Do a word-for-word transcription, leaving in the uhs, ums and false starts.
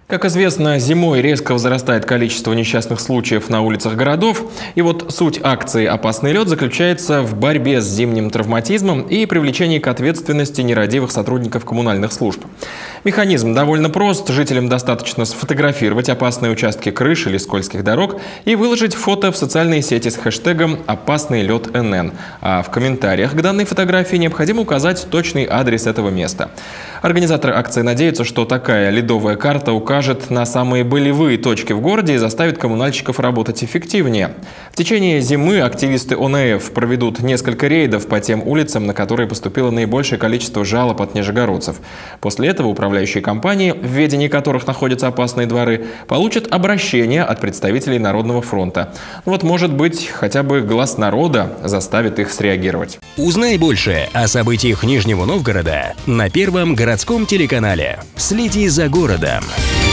Как известно, зимой резко возрастает количество несчастных случаев на улицах городов. И вот суть акции «Опасный лед» заключается в борьбе с зимним травматизмом и привлечении к ответственности нерадивых сотрудников коммунальных служб. Механизм довольно прост. Жителям достаточно сфотографировать опасные участки крыш или скользких дорог и выложить фото в социальные сети с хэштегом «Опасный лед эн эн». А в комментариях к данной фотографии необходимо указать точный адрес этого места. Организаторы акции надеются, что такая ледовая карта укажет на самые болевые точки в городе и заставит коммунальщиков работать эффективнее. В течение зимы активисты о эн эф проведут несколько рейдов по тем улицам, на которые поступило наибольшее количество жалоб от нижегородцев. После этого управляющие компании, в ведении которых находятся опасные дворы, получат обращение от представителей Народного фронта. Вот, может быть, хотя бы глас народа заставит их среагировать. Узнай больше о событиях Нижнего Новгорода на Первом городском телеканале. Следи за городом.